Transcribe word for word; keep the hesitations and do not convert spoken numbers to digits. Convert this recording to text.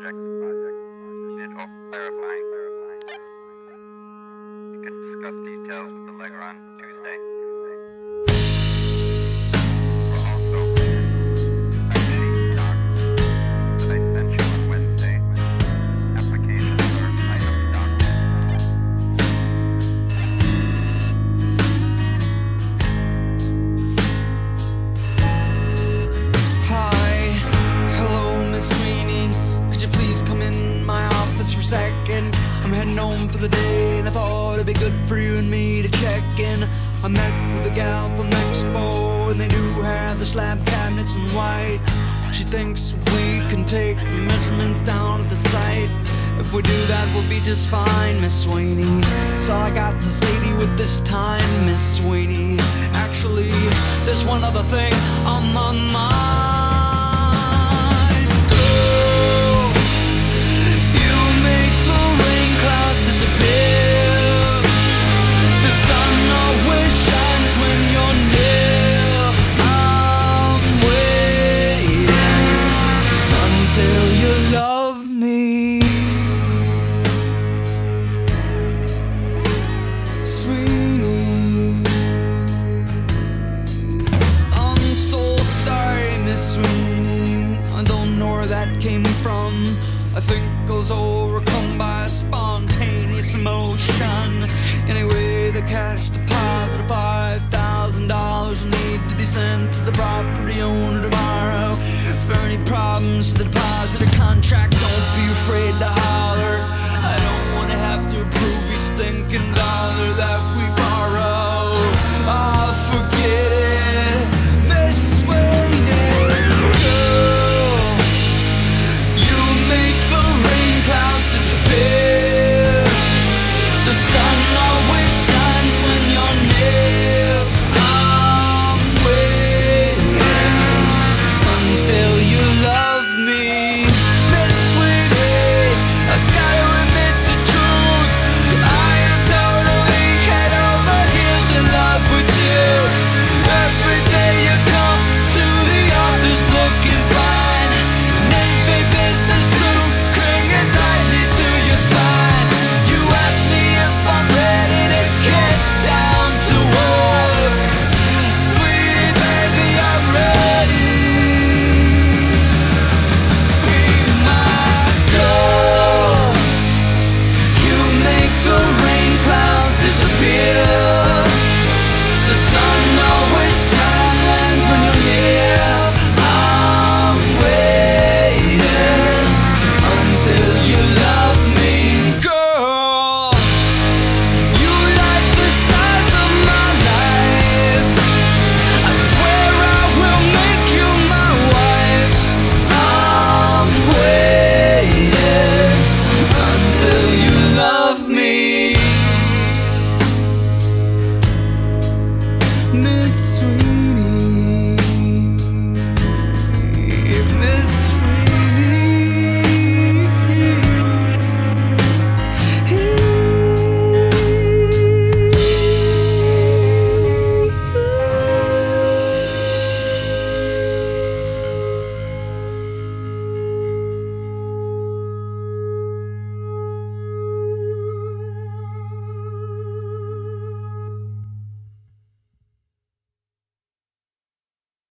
project, needed clarifying. You can discuss details with the legger on Tuesday. We're also sending docs that I sent you on Wednesday. Applications or item docs. Sweeney, could you please come in my office for a second? I'm heading home for the day and I thought it'd be good for you and me to check in. I met with a gal from Expo and they do have the slab cabinets in white. She thinks we can take measurements down at the site. If we do that, we'll be just fine, Miss Sweeney. That's all I got to say to you at this time, Miss Sweeney. Actually, there's one other thing on my mind. That came from, I think I was overcome by a spontaneous emotion. Anyway, the cash deposit of five thousand dollars will need to be sent to the property owner tomorrow. If there are any problems to the deposit or contract, don't be afraid to holler. I don't want to have to approve each stinking dollar that we borrow. I'll forget it, Miss Sweeney. Miss Sweeney.